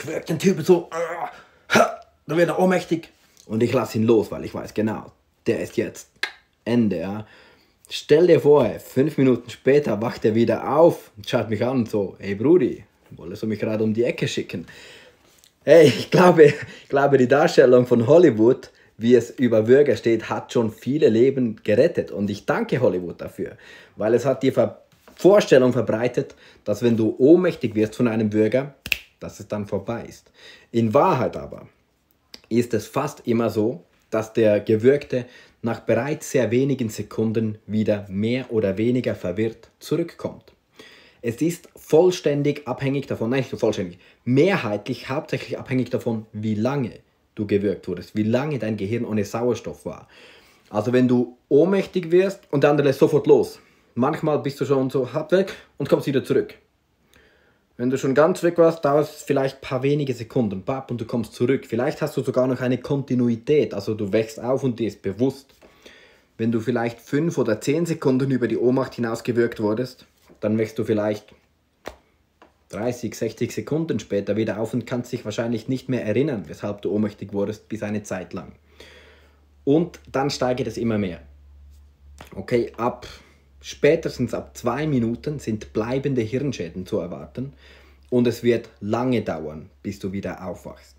würge den Typen so, dann wird er ohnmächtig und ich lasse ihn los, weil ich weiß genau, der ist jetzt Ende. Ja. Stell dir vor, 5 Minuten später wacht er wieder auf und schaut mich an und so, hey Brudi, wolltest du mich gerade um die Ecke schicken? Hey, ich glaube, die Darstellung von Hollywood, wie es über Würger steht, hat schon viele Leben gerettet. Und ich danke Hollywood dafür, weil es hat die Vorstellung verbreitet, dass wenn du ohnmächtig wirst von einem Würger, dass es dann vorbei ist. In Wahrheit aber ist es fast immer so, dass der Gewürgte nach bereits sehr wenigen Sekunden wieder mehr oder weniger verwirrt zurückkommt. Es ist vollständig abhängig davon, nein, nicht so vollständig, mehrheitlich hauptsächlich abhängig davon, wie lange du gewürgt wurdest, wie lange dein Gehirn ohne Sauerstoff war. Also wenn du ohnmächtig wirst und der andere lässt sofort los. Manchmal bist du schon so halb weg und kommst wieder zurück. Wenn du schon ganz weg warst, dauert es vielleicht ein paar wenige Sekunden, und du kommst zurück. Vielleicht hast du sogar noch eine Kontinuität, also du wächst auf und dir ist bewusst. Wenn du vielleicht 5 oder 10 Sekunden über die Ohnmacht hinaus gewürgt wurdest, dann wächst du vielleicht 30, 60 Sekunden später wieder auf und kannst dich wahrscheinlich nicht mehr erinnern, weshalb du ohnmächtig wurdest, bis eine Zeit lang. Und dann steigert es immer mehr. Okay, spätestens ab 2 Minuten sind bleibende Hirnschäden zu erwarten und es wird lange dauern, bis du wieder aufwachst.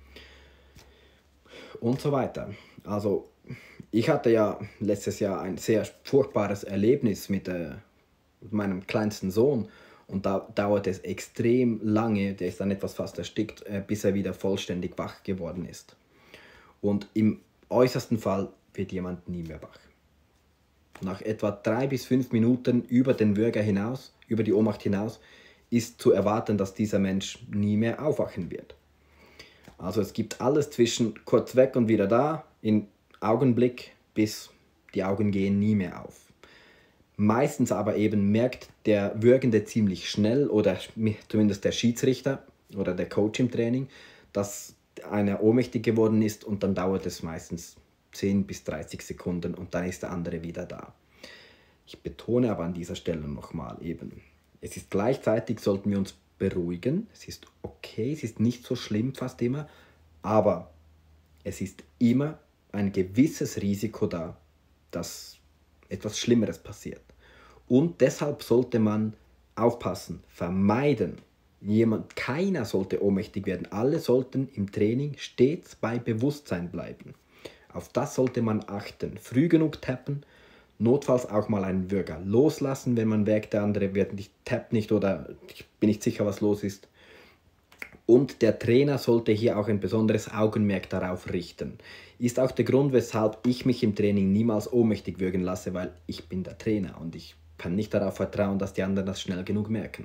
Und so weiter. Also, ich hatte ja letztes Jahr ein sehr furchtbares Erlebnis mit meinem kleinsten Sohn und da dauert es extrem lange, der ist dann etwas fast erstickt, bis er wieder vollständig wach geworden ist. Und im äußersten Fall wird jemand nie mehr wach. Nach etwa 3 bis 5 Minuten über den Würger hinaus, über die Ohnmacht hinaus, ist zu erwarten, dass dieser Mensch nie mehr aufwachen wird. Also es gibt alles zwischen kurz weg und wieder da, in Augenblick, bis die Augen gehen nie mehr auf. Meistens aber eben merkt der Würgende ziemlich schnell oder zumindest der Schiedsrichter oder der Coach im Training, dass einer ohnmächtig geworden ist und dann dauert es meistens 10 bis 30 Sekunden und dann ist der andere wieder da. Ich betone aber an dieser Stelle nochmal eben, es ist gleichzeitig, sollten wir uns beruhigen, es ist okay, es ist nicht so schlimm fast immer, aber es ist immer ein gewisses Risiko da, dass etwas Schlimmeres passiert. Und deshalb sollte man aufpassen, vermeiden. Keiner sollte ohnmächtig werden. Alle sollten im Training stets bei Bewusstsein bleiben. Auf das sollte man achten. Früh genug tappen, notfalls auch mal einen Würger loslassen, wenn man merkt, der andere tappt nicht oder ich bin nicht sicher, was los ist. Und der Trainer sollte hier auch ein besonderes Augenmerk darauf richten. Ist auch der Grund, weshalb ich mich im Training niemals ohnmächtig würgen lasse, weil ich bin der Trainer und ich kann nicht darauf vertrauen, dass die anderen das schnell genug merken.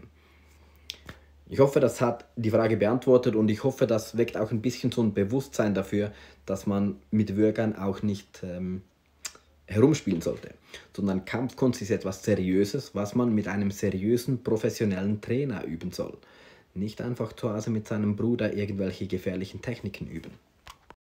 Ich hoffe, das hat die Frage beantwortet und ich hoffe, das weckt auch ein bisschen so ein Bewusstsein dafür, dass man mit Würgern auch nicht herumspielen sollte, sondern Kampfkunst ist etwas Seriöses, was man mit einem seriösen, professionellen Trainer üben soll. Nicht einfach zu Hause mit seinem Bruder irgendwelche gefährlichen Techniken üben.